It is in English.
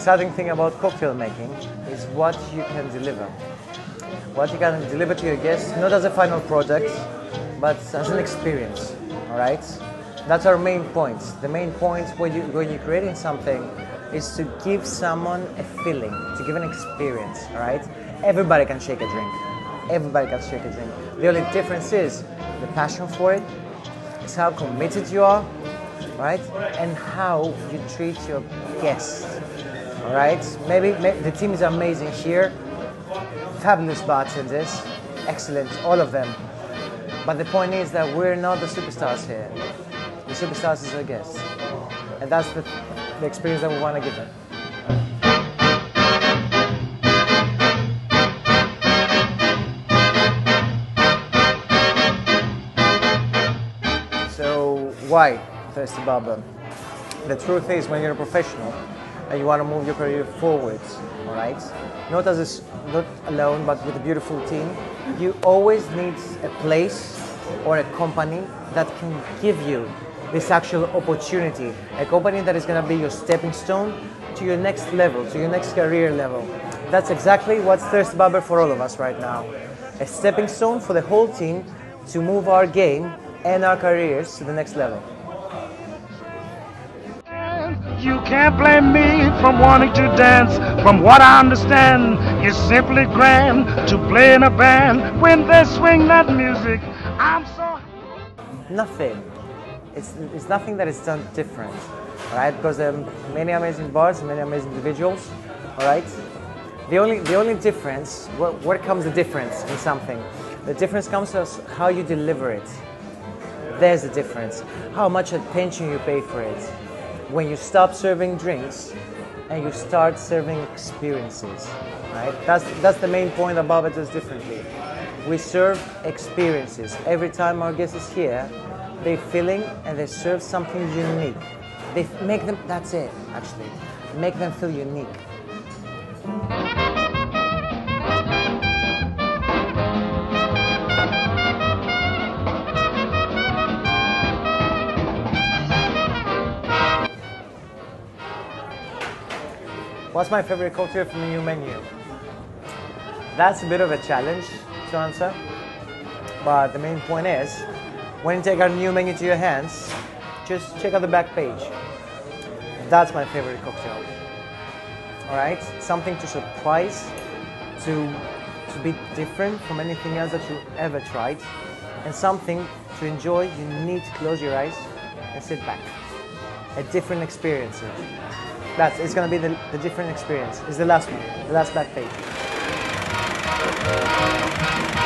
exciting thing about cocktail making is what you can deliver. What you can deliver to your guests, not as a final product, but as an experience, all right? That's our main point. The main point when you're creating something is to give someone a feeling, to give an experience, all right? Everybody can shake a drink. Everybody can shake a drink. The only difference is the passion for it, it's how committed you are, right? And how you treat your guests, all right? Maybe the team is amazing here, fabulous bartenders, excellent, all of them. But the point is that we're not the superstars here. The superstars is our guests. And that's the experience that we want to give them. So why Thirsty Barber? The truth is, when you're a professional and you want to move your career forward, all right, not alone, but with a beautiful team, you always need a place or a company that can give you this actual opportunity, a company that is going to be your stepping stone to your next level, to your next career level. That's exactly what's Thirsty Barber for all of us right now. A stepping stone for the whole team to move our game and our careers to the next level. You can't blame me from wanting to dance. From what I understand, it's simply grand to play in a band. When they swing that music, I'm so... Nothing. It's nothing that is done different, all right? Because there are many amazing bars, many amazing individuals, all right? The only difference, where comes the difference in something? The difference comes to how you deliver it. There's the difference. How much attention you pay for it. When you stop serving drinks and you start serving experiences, right? That's the main point that Barber does differently. We serve experiences. Every time our guest is here, they're feeling and they serve something unique. They make them, that's it, actually. Make them feel unique. What's my favorite cocktail from the new menu? That's a bit of a challenge to answer, but the main point is, when you take our new menu to your hands, just check out the back page. That's my favorite cocktail. All right, something to surprise, to be different from anything else that you ever tried, and something to enjoy. You need to close your eyes and sit back. A different experience. It's going to be the different experience. It's the last one, the last back page.